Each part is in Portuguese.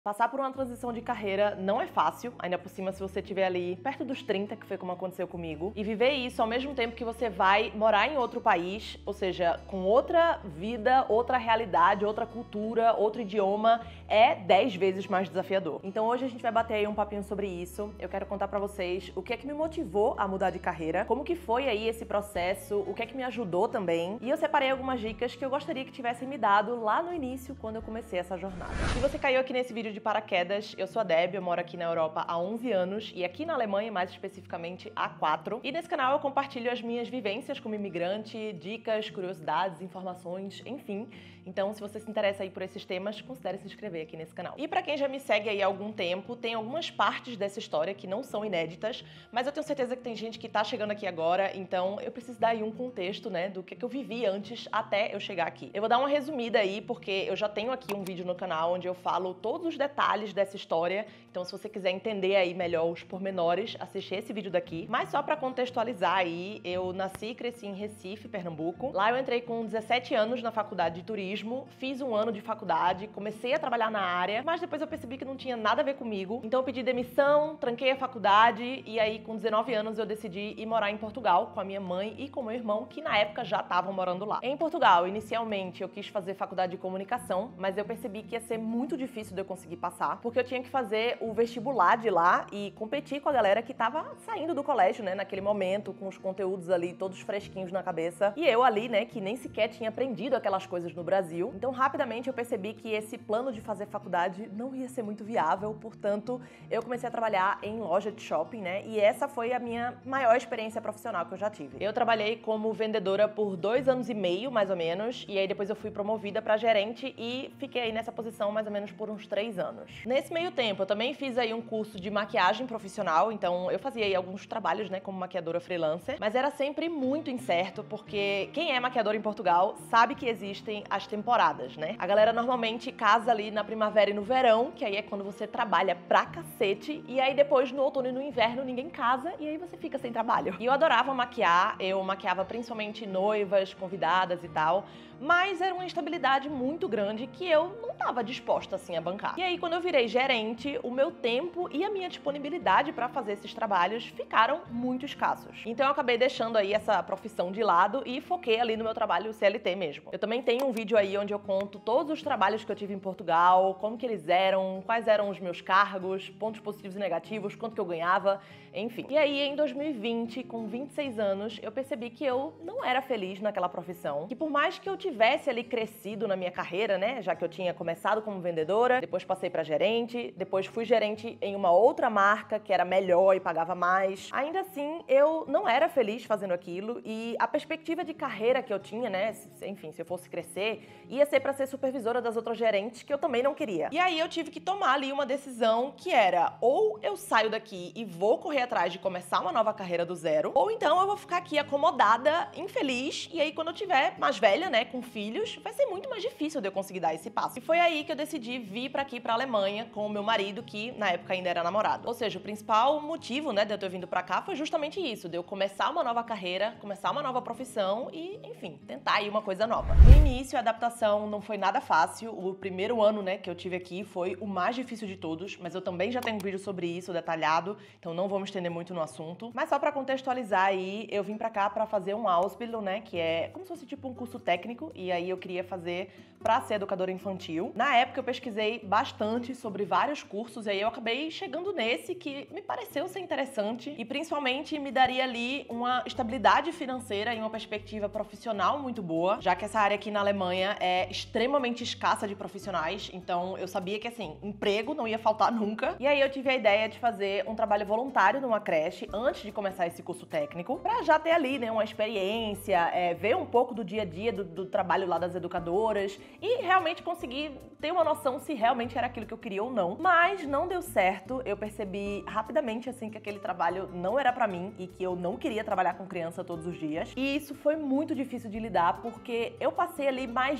Passar por uma transição de carreira não é fácil, ainda por cima se você estiver ali perto dos 30, que foi como aconteceu comigo, e viver isso ao mesmo tempo que você vai morar em outro país, ou seja, com outra vida, outra realidade, outra cultura, outro idioma, é 10 vezes mais desafiador. Então hoje a gente vai bater aí um papinho sobre isso. Eu quero contar pra vocês o que é que me motivou a mudar de carreira, como que foi aí esse processo, o que é que me ajudou também, e eu separei algumas dicas que eu gostaria que tivessem me dado lá no início, quando eu comecei essa jornada. Se você caiu aqui nesse vídeo de paraquedas, eu sou a Deb, eu moro aqui na Europa há 11 anos e aqui na Alemanha, mais especificamente, há 4. E nesse canal eu compartilho as minhas vivências como imigrante, dicas, curiosidades, informações, enfim. Então, se você se interessa aí por esses temas, considere se inscrever aqui nesse canal. E pra quem já me segue aí há algum tempo, tem algumas partes dessa história que não são inéditas, mas eu tenho certeza que tem gente que tá chegando aqui agora, então eu preciso dar aí um contexto, né, do que eu vivi antes até eu chegar aqui. Eu vou dar uma resumida aí, porque eu já tenho aqui um vídeo no canal onde eu falo todos os detalhes dessa história, então se você quiser entender aí melhor os pormenores, assiste esse vídeo daqui. Mas só pra contextualizar aí, eu nasci e cresci em Recife, Pernambuco. Lá eu entrei com 17 anos na faculdade de turismo, fiz um ano de faculdade, comecei a trabalhar na área, mas depois eu percebi que não tinha nada a ver comigo, então eu pedi demissão, tranquei a faculdade e aí com 19 anos eu decidi ir morar em Portugal com a minha mãe e com meu irmão, que na época já estavam morando lá. Em Portugal, inicialmente eu quis fazer faculdade de comunicação, mas eu percebi que ia ser muito difícil de eu conseguir passar, porque eu tinha que fazer o vestibular de lá e competir com a galera que tava saindo do colégio, né, naquele momento, com os conteúdos ali todos fresquinhos na cabeça. E eu ali, né, que nem sequer tinha aprendido aquelas coisas no Brasil. Então, rapidamente eu percebi que esse plano de fazer faculdade não ia ser muito viável, portanto, eu comecei a trabalhar em loja de shopping, né, e essa foi a minha maior experiência profissional que eu já tive. Eu trabalhei como vendedora por 2 anos e meio, mais ou menos, e aí depois eu fui promovida pra gerente e fiquei aí nessa posição mais ou menos por uns 3 anos. Nesse meio tempo, eu também fiz aí um curso de maquiagem profissional, então eu fazia aí alguns trabalhos, né, como maquiadora freelancer, mas era sempre muito incerto, porque quem é maquiador em Portugal sabe que existem as temporadas, né? A galera normalmente casa ali na primavera e no verão, que aí é quando você trabalha pra cacete, e aí depois no outono e no inverno ninguém casa, e aí você fica sem trabalho. E eu adorava maquiar, eu maquiava principalmente noivas, convidadas e tal, mas era uma instabilidade muito grande que eu não estava disposta assim a bancar. E aí quando eu virei gerente, o meu tempo e a minha disponibilidade para fazer esses trabalhos ficaram muito escassos. Então eu acabei deixando aí essa profissão de lado e foquei ali no meu trabalho CLT mesmo. Eu também tenho um vídeo aí onde eu conto todos os trabalhos que eu tive em Portugal, como que eles eram, quais eram os meus cargos, pontos positivos e negativos, quanto que eu ganhava, enfim. E aí em 2020, com 26 anos, eu percebi que eu não era feliz naquela profissão, que por mais que eu tivesse ali crescido na minha carreira, né, já que eu tinha começado como vendedora, depois passei para gerente, depois fui gerente em uma outra marca que era melhor e pagava mais. Ainda assim, eu não era feliz fazendo aquilo e a perspectiva de carreira que eu tinha, né, enfim, se eu fosse crescer, ia ser para ser supervisora das outras gerentes, que eu também não queria. E aí eu tive que tomar ali uma decisão que era: ou eu saio daqui e vou correr atrás de começar uma nova carreira do zero, ou então eu vou ficar aqui acomodada, infeliz, e aí quando eu tiver mais velha, né, com filhos, vai ser muito mais difícil de eu conseguir dar esse passo. E foi aí que eu decidi vir pra aqui, pra Alemanha, com o meu marido, que na época ainda era namorado. Ou seja, o principal motivo, né, de eu ter vindo pra cá foi justamente isso, de eu começar uma nova carreira, começar uma nova profissão e, enfim, tentar aí uma coisa nova. No início, a adaptação não foi nada fácil. O primeiro ano, né, que eu tive aqui foi o mais difícil de todos, mas eu também já tenho um vídeo sobre isso, detalhado, então não vou me estender muito no assunto. Mas só pra contextualizar aí, eu vim pra cá pra fazer um Ausbildung, né, que é como se fosse tipo um curso técnico, e aí eu queria fazer pra ser educadora infantil. Na época eu pesquisei bastante sobre vários cursos, e aí eu acabei chegando nesse que me pareceu ser interessante e principalmente me daria ali uma estabilidade financeira e uma perspectiva profissional muito boa, já que essa área aqui na Alemanha é extremamente escassa de profissionais, então eu sabia que, assim, emprego não ia faltar nunca. E aí eu tive a ideia de fazer um trabalho voluntário numa creche antes de começar esse curso técnico, pra já ter ali, né, uma experiência, ver um pouco do dia a dia do trabalho lá das educadoras e realmente conseguir ter uma noção se realmente era aquilo que eu queria ou não. Mas não deu certo, eu percebi rapidamente, assim, que aquele trabalho não era pra mim e que eu não queria trabalhar com criança todos os dias. E isso foi muito difícil de lidar, porque eu passei ali mais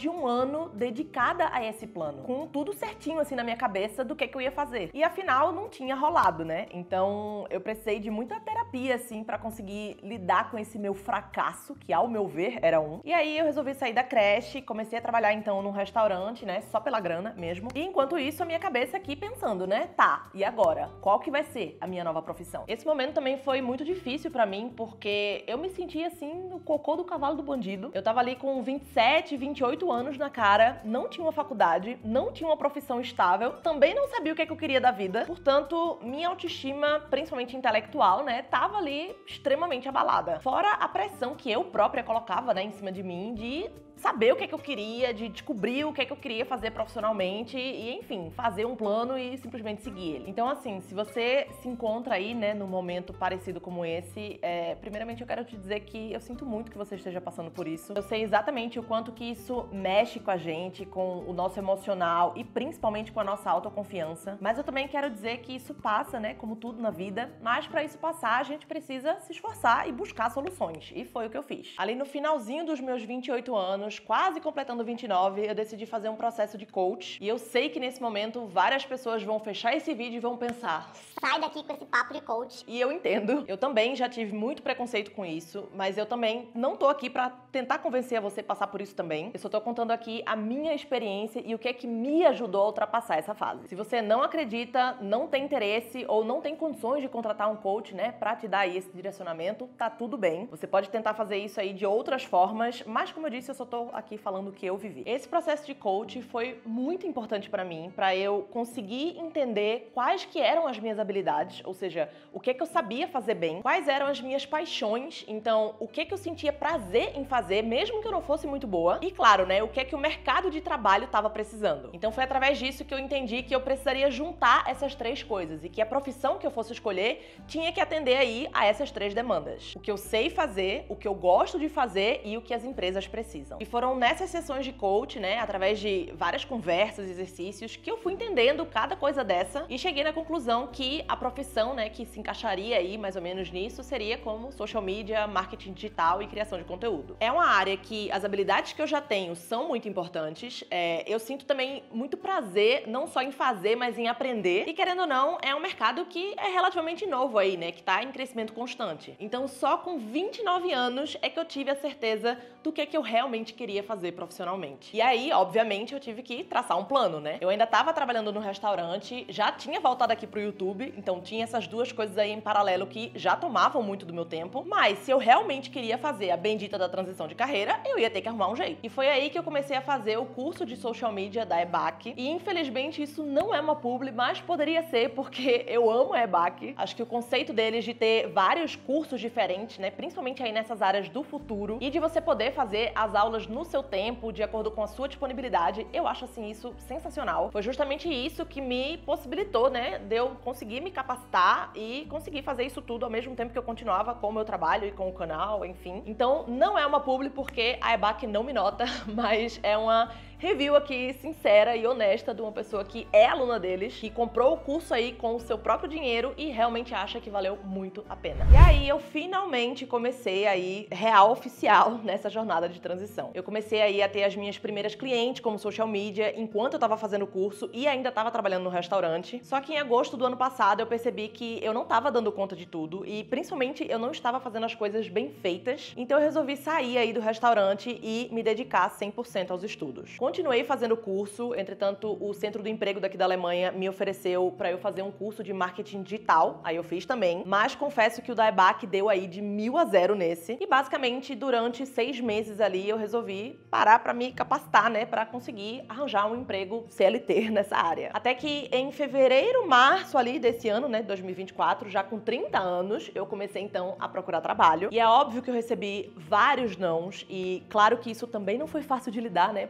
de um ano dedicada a esse plano, com tudo certinho assim na minha cabeça do que eu ia fazer. E afinal não tinha rolado, né? Então eu precisei de muita terapia assim pra conseguir lidar com esse meu fracasso, que ao meu ver era um. E aí eu resolvi sair da creche, comecei a trabalhar então num restaurante, né? Só pela grana mesmo. E enquanto isso a minha cabeça aqui pensando, né? Tá, e agora? Qual que vai ser a minha nova profissão? Esse momento também foi muito difícil pra mim, porque eu me sentia assim no cocô do cavalo do bandido. Eu tava ali com 27, 28 anos na cara, não tinha uma faculdade, não tinha uma profissão estável, também não sabia o que eu queria da vida. Portanto, minha autoestima, principalmente intelectual, né, tava ali extremamente abalada. Fora a pressão que eu própria colocava, né, em cima de mim de saber o que eu queria, de descobrir o que eu queria fazer profissionalmente e, enfim, fazer um plano e simplesmente seguir ele. Então, assim, se você se encontra aí, né, num momento parecido como esse, primeiramente eu quero te dizer que eu sinto muito que você esteja passando por isso. Eu sei exatamente o quanto que isso mexe com a gente, com o nosso emocional e principalmente com a nossa autoconfiança. Mas eu também quero dizer que isso passa, né, como tudo na vida, mas pra isso passar a gente precisa se esforçar e buscar soluções. E foi o que eu fiz. Ali no finalzinho dos meus 28 anos, quase completando 29, eu decidi fazer um processo de coach. E eu sei que nesse momento várias pessoas vão fechar esse vídeo e vão pensar: sai daqui com esse papo de coach. E eu entendo. Eu também já tive muito preconceito com isso, mas eu também não tô aqui pra tentar convencer a você a passar por isso também. Eu só tô contando aqui a minha experiência e o que é que me ajudou a ultrapassar essa fase. Se você não acredita, não tem interesse ou não tem condições de contratar um coach, né, pra te dar aí esse direcionamento, tá tudo bem. Você pode tentar fazer isso aí de outras formas, mas como eu disse, eu só tô aqui falando o que eu vivi. Esse processo de coach foi muito importante pra mim, pra eu conseguir entender quais que eram as minhas habilidades, ou seja, o que eu sabia fazer bem, quais eram as minhas paixões, então o que eu sentia prazer em fazer, mesmo que eu não fosse muito boa, e claro, né, o que o mercado de trabalho estava precisando. Então foi através disso que eu entendi que eu precisaria juntar essas três coisas e que a profissão que eu fosse escolher tinha que atender aí a essas três demandas. O que eu sei fazer, o que eu gosto de fazer e o que as empresas precisam. E foram nessas sessões de coach, né, através de várias conversas, exercícios, que eu fui entendendo cada coisa dessa e cheguei na conclusão que a profissão, né, que se encaixaria aí mais ou menos nisso seria como social media, marketing digital e criação de conteúdo. É uma área que as habilidades que eu já tenho são muito importantes. Eu sinto também muito prazer, não só em fazer, mas em aprender. E querendo ou não, é um mercado que é relativamente novo aí, né, que tá em crescimento constante. Então só com 29 anos é que eu tive a certeza do que eu realmente queria fazer profissionalmente. E aí, obviamente, eu tive que traçar um plano, né? Eu ainda tava trabalhando no restaurante, já tinha voltado aqui pro YouTube, então tinha essas duas coisas aí em paralelo que já tomavam muito do meu tempo, mas se eu realmente queria fazer a bendita da transição de carreira, eu ia ter que arrumar um jeito. E foi aí que eu comecei a fazer o curso de social media da EBAC, e infelizmente isso não é uma publi, mas poderia ser, porque eu amo a EBAC. Acho que o conceito deles de ter vários cursos diferentes, né, principalmente aí nessas áreas do futuro, e de você poder fazer as aulas no seu tempo, de acordo com a sua disponibilidade, eu acho assim isso sensacional. Foi justamente isso que me possibilitou, né, de eu conseguir me capacitar e conseguir fazer isso tudo ao mesmo tempo que eu continuava com o meu trabalho e com o canal, enfim. Então não é uma publi porque a EBAC não me nota, mas é uma review aqui sincera e honesta de uma pessoa que é aluna deles, que comprou o curso aí com o seu próprio dinheiro e realmente acha que valeu muito a pena. E aí eu finalmente comecei aí, real oficial, nessa jornada de transição. Eu comecei aí a ter as minhas primeiras clientes como social media enquanto eu tava fazendo o curso e ainda tava trabalhando no restaurante. Só que em agosto do ano passado eu percebi que eu não tava dando conta de tudo e principalmente eu não estava fazendo as coisas bem feitas. Então eu resolvi sair aí do restaurante e me dedicar 100% aos estudos. Continuei fazendo o curso, entretanto o Centro do Emprego daqui da Alemanha me ofereceu para eu fazer um curso de marketing digital, aí eu fiz também, mas confesso que o da EBAC deu aí de 1000 a 0 nesse e basicamente durante 6 meses ali eu resolvi parar para me capacitar, né, para conseguir arranjar um emprego CLT nessa área. Até que em fevereiro, março ali desse ano, né, 2024, já com 30 anos, eu comecei então a procurar trabalho e é óbvio que eu recebi vários nãos e claro que isso também não foi fácil de lidar, né, porque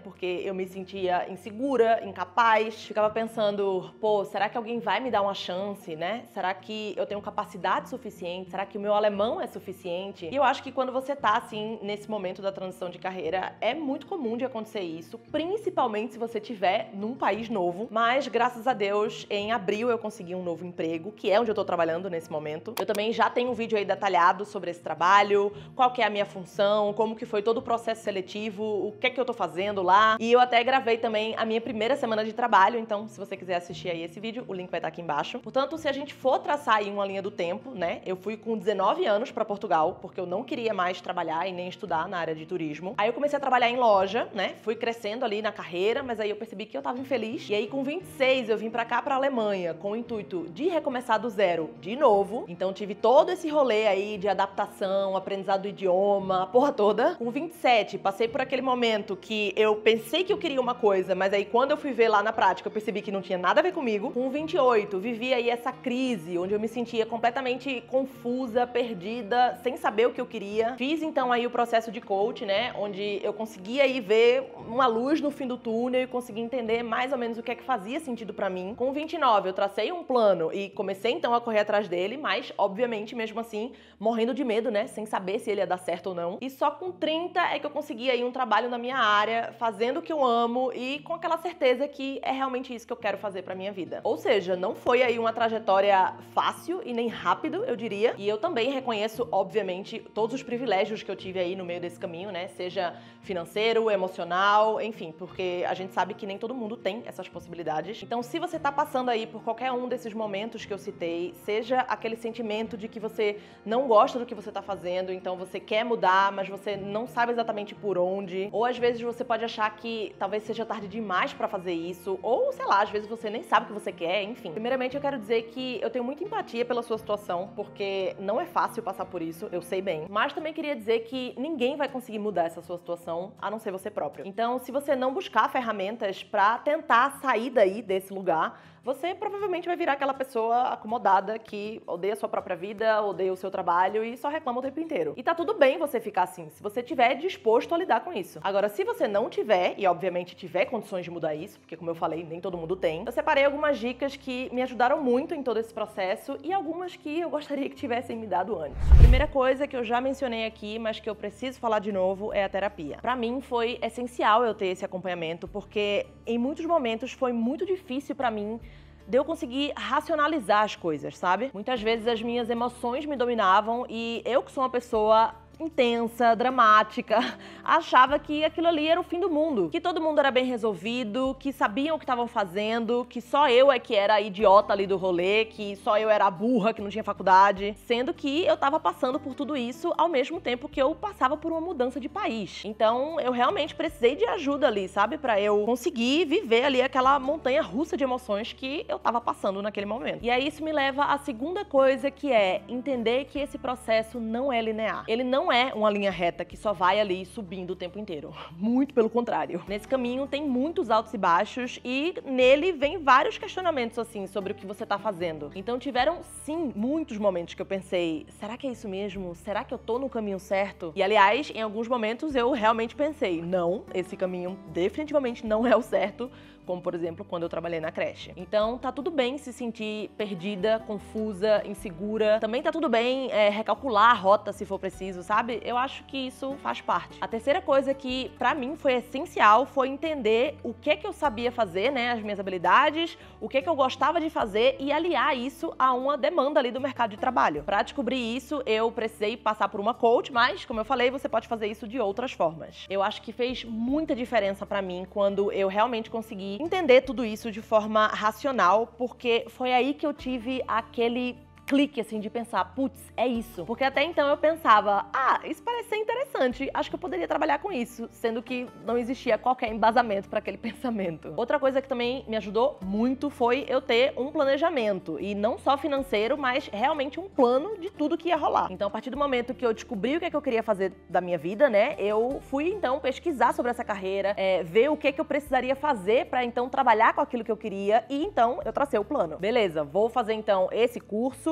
eu me sentia insegura, incapaz, ficava pensando, pô, será que alguém vai me dar uma chance, né? Será que eu tenho capacidade suficiente? Será que o meu alemão é suficiente? E eu acho que quando você tá, assim, nesse momento da transição de carreira, é muito comum de acontecer isso, principalmente se você estiver num país novo. Mas, graças a Deus, em abril eu consegui um novo emprego, que é onde eu tô trabalhando nesse momento. Eu também já tenho um vídeo aí detalhado sobre esse trabalho, qual que é a minha função, como que foi todo o processo seletivo, o que é que eu tô fazendo lá. E eu até gravei também a minha primeira semana de trabalho, então se você quiser assistir aí esse vídeo, o link vai estar aqui embaixo. Portanto, se a gente for traçar aí uma linha do tempo, né, eu fui com 19 anos pra Portugal, porque eu não queria mais trabalhar e nem estudar na área de turismo. Aí eu comecei a trabalhar em loja, né, fui crescendo ali na carreira, mas aí eu percebi que eu tava infeliz. E aí com 26 eu vim pra cá, pra Alemanha, com o intuito de recomeçar do zero de novo. Então tive todo esse rolê aí de adaptação, aprendizado do idioma, a porra toda. Com 27, passei por aquele momento que eu pensei que eu queria uma coisa, mas aí quando eu fui ver lá na prática, eu percebi que não tinha nada a ver comigo. Com 28, vivi aí essa crise, onde eu me sentia completamente confusa, perdida, sem saber o que eu queria. Fiz então aí o processo de coach, né, onde eu conseguia aí ver uma luz no fim do túnel e consegui entender mais ou menos o que é que fazia sentido pra mim. Com 29, eu tracei um plano e comecei então a correr atrás dele, mas obviamente mesmo assim, morrendo de medo, né, sem saber se ele ia dar certo ou não. E só com 30 é que eu consegui aí um trabalho na minha área, fazendo o que eu amo e com aquela certeza que é realmente isso que eu quero fazer pra minha vida. Ou seja, não foi aí uma trajetória fácil e nem rápido, eu diria. E eu também reconheço, obviamente, todos os privilégios que eu tive aí no meio desse caminho, né, seja financeiro, emocional, enfim, porque a gente sabe que nem todo mundo tem essas possibilidades. Então, se você tá passando aí por qualquer um desses momentos que eu citei, seja aquele sentimento de que você não gosta do que você tá fazendo, então você quer mudar, mas você não sabe exatamente por onde, ou às vezes você pode achar que talvez seja tarde demais pra fazer isso, ou sei lá, às vezes você nem sabe o que você quer, enfim. Primeiramente, eu quero dizer que eu tenho muita empatia pela sua situação, porque não é fácil passar por isso, eu sei bem, mas também queria dizer que ninguém vai conseguir mudar essa sua situação, a não ser você próprio. Então, se você não buscar ferramentas pra tentar sair daí desse lugar, você provavelmente vai virar aquela pessoa acomodada que odeia a sua própria vida, odeia o seu trabalho e só reclama o tempo inteiro. E tá tudo bem você ficar assim, se você tiver disposto a lidar com isso. Agora, se você não tiver, e obviamente tiver condições de mudar isso, porque como eu falei, nem todo mundo tem, eu separei algumas dicas que me ajudaram muito em todo esse processo e algumas que eu gostaria que tivessem me dado antes. A primeira coisa que eu já mencionei aqui, mas que eu preciso falar de novo, é a terapia. Pra mim foi essencial eu ter esse acompanhamento, porque em muitos momentos foi muito difícil pra mim de eu conseguir racionalizar as coisas, sabe? Muitas vezes as minhas emoções me dominavam e eu, que sou uma pessoa intensa, dramática, achava que aquilo ali era o fim do mundo, que todo mundo era bem resolvido, que sabiam o que estavam fazendo, que só eu é que era a idiota ali do rolê, que só eu era a burra que não tinha faculdade, sendo que eu tava passando por tudo isso ao mesmo tempo que eu passava por uma mudança de país. Então eu realmente precisei de ajuda ali, sabe? Pra eu conseguir viver ali aquela montanha russa de emoções que eu tava passando naquele momento. E aí isso me leva à segunda coisa, que é entender que esse processo não é linear. Ele não é uma linha reta que só vai ali subindo o tempo inteiro. Muito pelo contrário. Nesse caminho tem muitos altos e baixos e nele vem vários questionamentos assim sobre o que você tá fazendo. Então tiveram sim muitos momentos que eu pensei, será que é isso mesmo? Será que eu tô no caminho certo? E aliás, em alguns momentos eu realmente pensei, não, esse caminho definitivamente não é o certo, como por exemplo quando eu trabalhei na creche. Então tá tudo bem se sentir perdida, confusa, insegura. Também tá tudo bem recalcular a rota se for preciso, sabe? Eu acho que isso faz parte. A terceira coisa que pra mim foi essencial foi entender o que eu sabia fazer, né? As minhas habilidades, o que eu gostava de fazer e aliar isso a uma demanda ali do mercado de trabalho. Pra descobrir isso, eu precisei passar por uma coach, mas como eu falei, você pode fazer isso de outras formas. Eu acho que fez muita diferença pra mim quando eu realmente consegui entender tudo isso de forma racional, porque foi aí que eu tive aquele clique, assim, de pensar, putz, é isso. Porque até então eu pensava, isso parece ser interessante, acho que eu poderia trabalhar com isso, sendo que não existia qualquer embasamento para aquele pensamento. Outra coisa que também me ajudou muito foi eu ter um planejamento, e não só financeiro, mas realmente um plano de tudo que ia rolar. Então, a partir do momento que eu descobri o que eu queria fazer da minha vida, né, eu fui, então, pesquisar sobre essa carreira, ver o que eu precisaria fazer para, então, trabalhar com aquilo que eu queria, e, então, eu tracei o plano. Beleza, vou fazer, então, esse curso,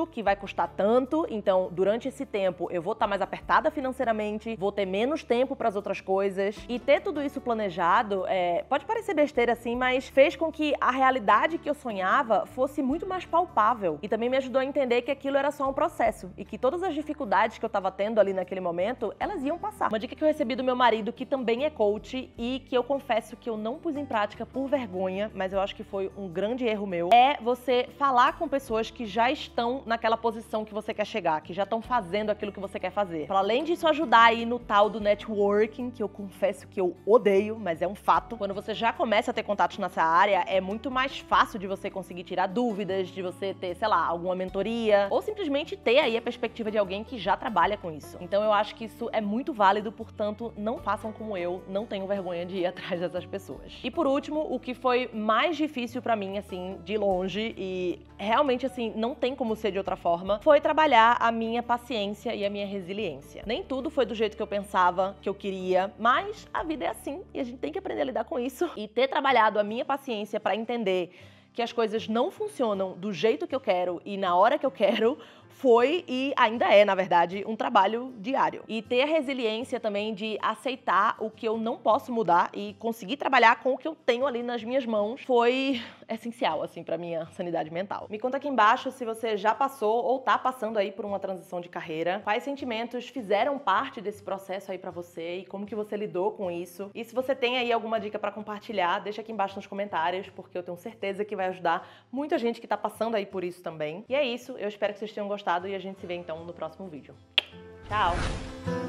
que vai custar tanto, então durante esse tempo eu vou estar mais apertada financeiramente, vou ter menos tempo para as outras coisas. E ter tudo isso planejado, pode parecer besteira assim, mas fez com que a realidade que eu sonhava fosse muito mais palpável. E também me ajudou a entender que aquilo era só um processo e que todas as dificuldades que eu tava tendo ali naquele momento, elas iam passar. Uma dica que eu recebi do meu marido, que também é coach e que eu confesso que eu não pus em prática por vergonha, mas eu acho que foi um grande erro meu, é você falar com pessoas que já estão naquela posição que você quer chegar, que já estão fazendo aquilo que você quer fazer. Pra além disso ajudar aí no tal do networking, que eu confesso que eu odeio, mas é um fato. Quando você já começa a ter contatos nessa área, é muito mais fácil de você conseguir tirar dúvidas, de você ter, sei lá, alguma mentoria, ou simplesmente ter aí a perspectiva de alguém que já trabalha com isso. Então eu acho que isso é muito válido, portanto, não façam como eu, não tenham vergonha de ir atrás dessas pessoas. E por último, o que foi mais difícil pra mim, assim, de longe, e realmente, assim, não tem como ser de outra forma, foi trabalhar a minha paciência e a minha resiliência. Nem tudo foi do jeito que eu pensava, que eu queria, mas a vida é assim e a gente tem que aprender a lidar com isso. E ter trabalhado a minha paciência pra entender que as coisas não funcionam do jeito que eu quero e na hora que eu quero, foi e ainda é, na verdade, um trabalho diário. E ter a resiliência também de aceitar o que eu não posso mudar e conseguir trabalhar com o que eu tenho ali nas minhas mãos foi essencial, assim, pra minha sanidade mental. Me conta aqui embaixo se você já passou ou tá passando aí por uma transição de carreira, quais sentimentos fizeram parte desse processo aí pra você e como que você lidou com isso. E se você tem aí alguma dica pra compartilhar, deixa aqui embaixo nos comentários, porque eu tenho certeza que vai ajudar muita gente que tá passando aí por isso também. E é isso, eu espero que vocês tenham gostado e a gente se vê então no próximo vídeo. Tchau!